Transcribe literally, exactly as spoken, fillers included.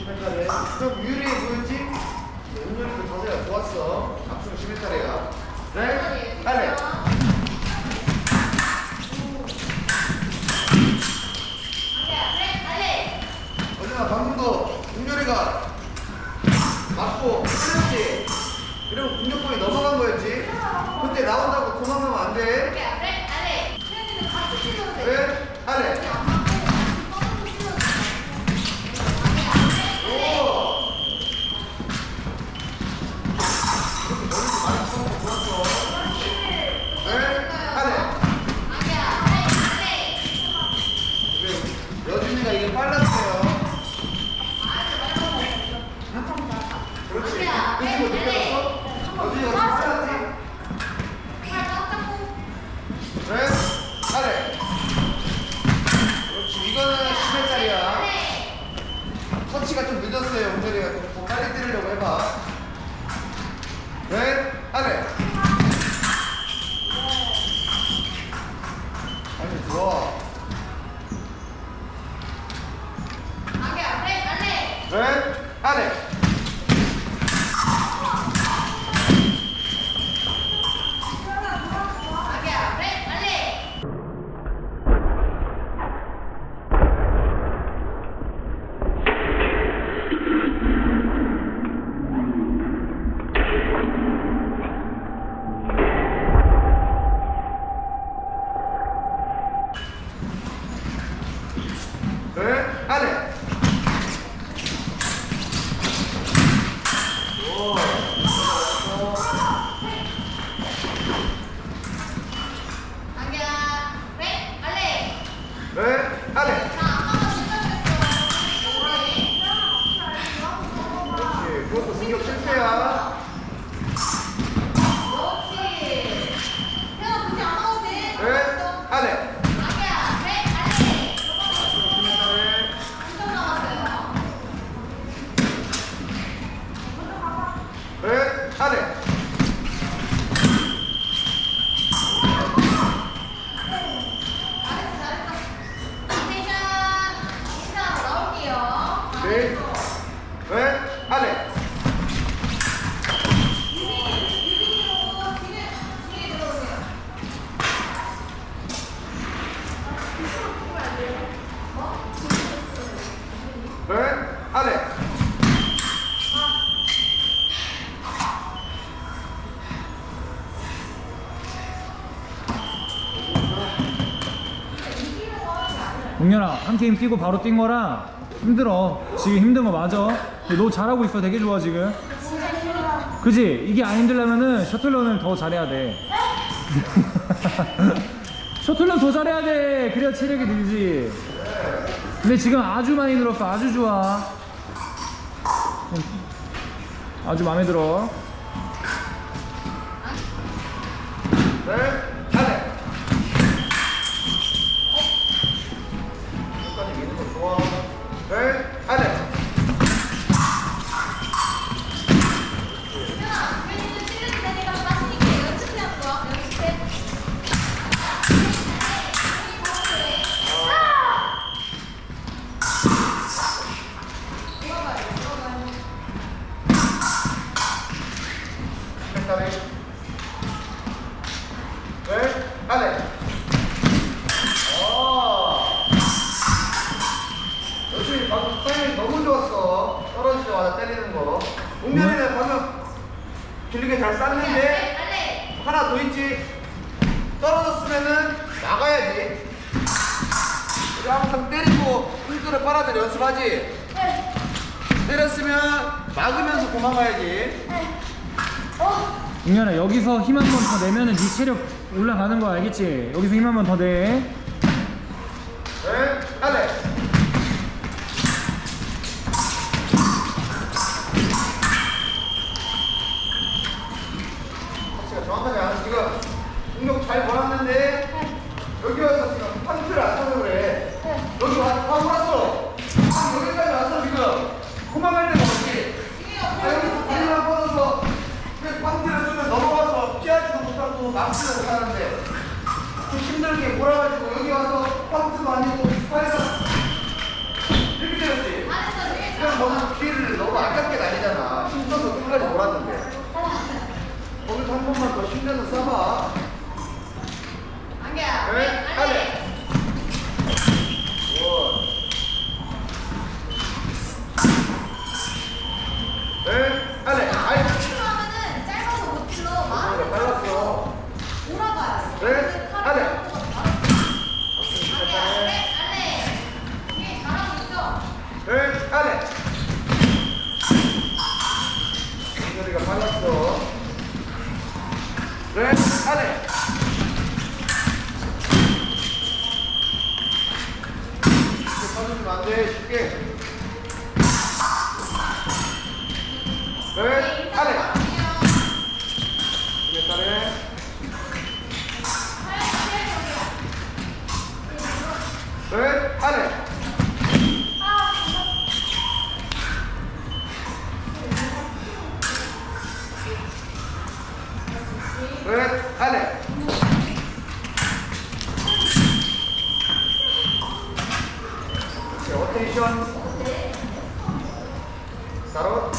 십 회차례. 좀 유리해 보였지? 은근히도 자세가 좋았어. 박수는 십 회차례야. 네? 빨리. 어제나 방금도 은결이가 맞고 때렸지? 이러면 공격권이 넘어간 거였지? 그때 나온다고 도망가면 안 돼. 네? 아래. 여준이가 이게 빨랐어요. 그렇지. 그리고 느껴졌어? 여준이가 좀 빨랐지? 그래? 아래. 그렇지. 이거는 십 회짜리야. 터치가 좀 늦었어요. 은결이가 더 빨리 때리려고 해봐. 그래? 아래. 아니, 좋아. 네, 아래. 네, 아래. 네, 아래. 그렇지. 그것도 공격 실패야. 네, 아래. 네, 아래. 네, 네, 아래. 네, 아래. 동현아, 한 게임 뛰고 바로 뛴 거라 힘들어. 지금 힘든 거 맞아. 근데 너 잘하고 있어. 되게 좋아 지금. 그지? 이게 안 힘들려면은 셔틀런을 더 잘해야 돼. 셔틀런 더 잘해야 돼. 그래야 체력이 늘지. 근데 지금 아주 많이 늘었어. 아주 좋아. 아주 마음에 들어. 네, 아래. 끝까지 미는 거 좋아. 네, 아래. 네, 아래. 어. 역시 방금 타이밍 너무 좋았어. 떨어지자마자 때리는 거. 웅년이는 방금 길게 잘 쌌는데 하나 더 있지. 떨어졌으면은 나가야지. 우리 항상 때리고 힘들어 빨아들 연습하지. 때렸으면 막으면서 도망가야지. 동현아, 여기서 힘 한 번 더 내면은 네 체력 올라가는 거 알겠지? 여기서 힘 한 번 더 내. 네, 아래. 터치가 정확하지 않아. 지금 공격 잘 걸었는데 여기 와서 지금 판트를 안 쳐서 그래. 여기 와, 와, 왔어. 여기까지 왔어 지금. 도망갈 데가 없지. 아, 여기서 다리만 뻗어서 판트를 쓰면 넘어가서 피하지도 못하고 막지도 못하는데 좀 힘들게 몰아가지고 여기 와서 판트도 아니고 팔에서 이렇게 때렸지. 그냥 너무 충전도 써봐. 안개야. 네, 안개. 안개. 원. 네, 안개. 아이. 뒤로 하면은 짧아서 못 찔러. 아, 많은 빨랐어. 돌아가야 돼. 네, 안개. 안개, 안개, 안개. 이게 잘하고 있어. 네, 안개. 승렬이가 빨랐어. 네, 안개. 빠져주면 안 돼, 쉽게. 네, 안개. 이게 따래. 네, 안개. 네, 안개. 오케이, 어테이션. 스타트.